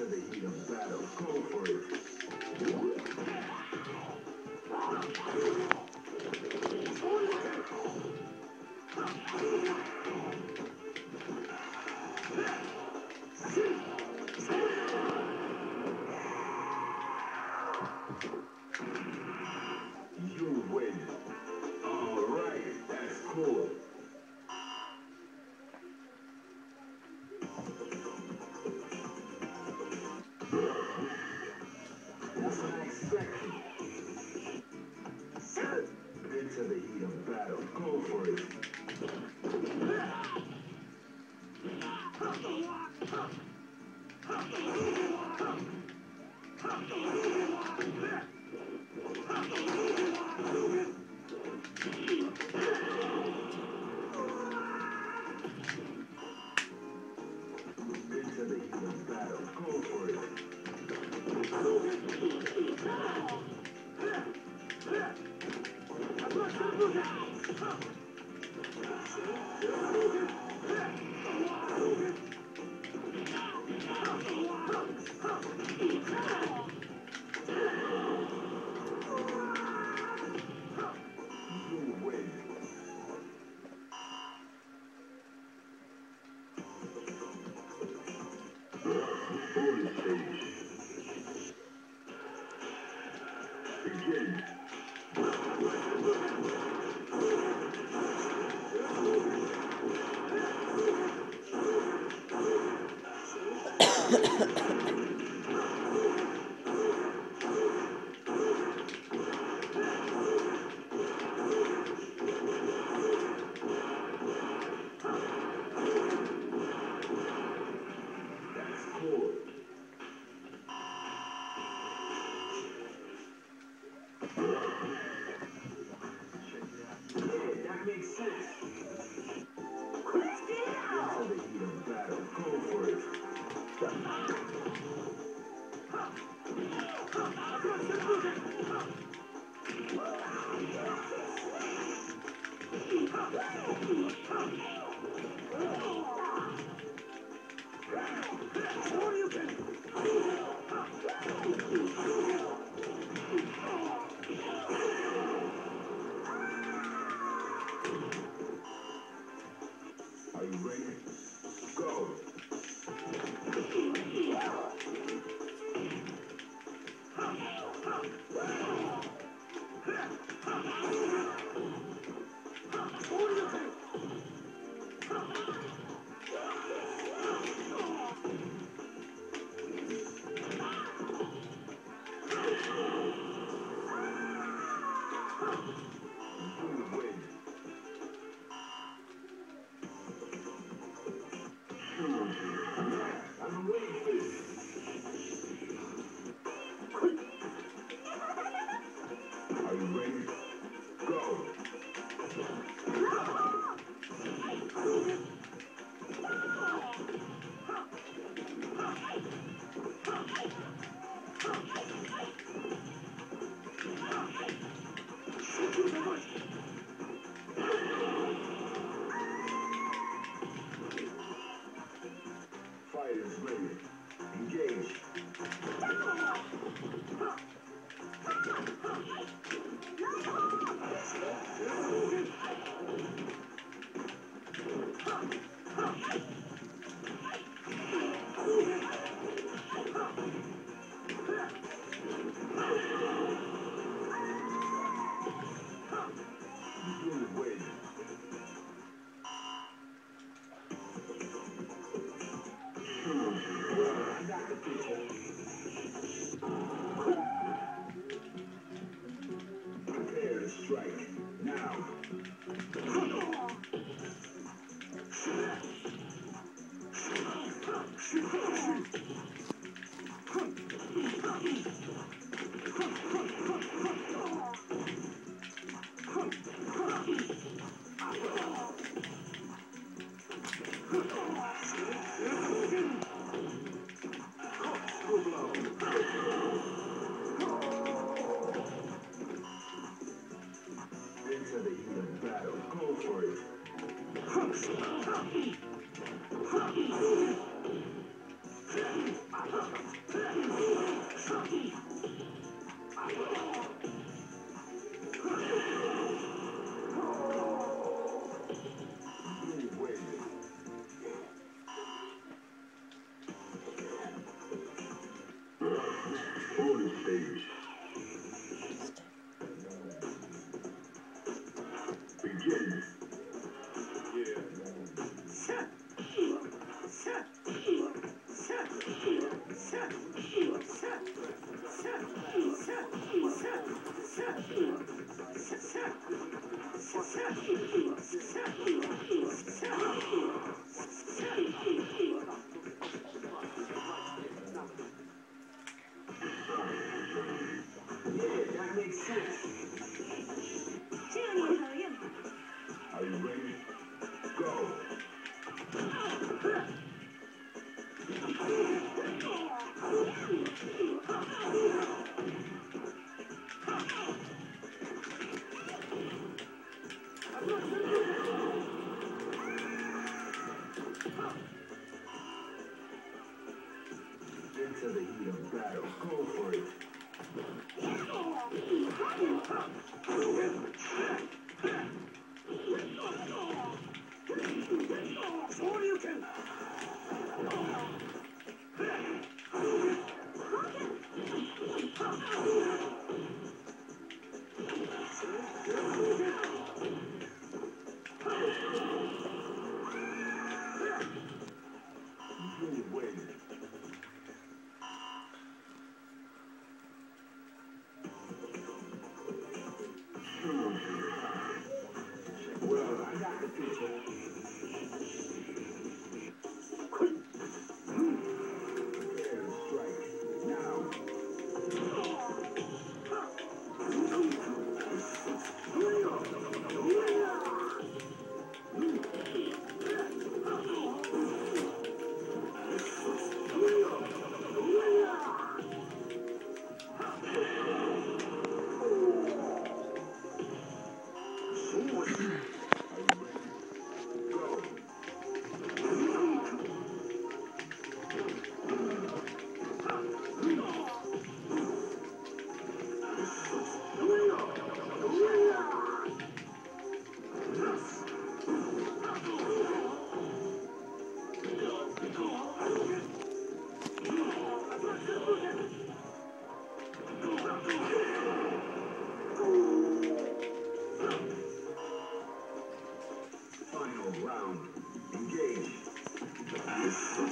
the heat of battle. Go for it. You win. All right, that's cool. That's what I expected. Into the heat of battle. Go for it. Into the heat of battle. Go for it. You win. Bonus stage. Begin. That's cool. Yeah, that makes sense. Into the heat of battle. Go for it. Are you ready? Go. You win. I'm waiting for this. Are you ready? Go. Fighters ready. Engage. You win. I got the picture. Prepare to strike. Now. Holy stage. Begin. That makes sense. Are you ready? Go. Into the heat of battle. Go for it. Or you can. You win. Well, I got the picture. Prepare to strike. Now. Final round. Engage.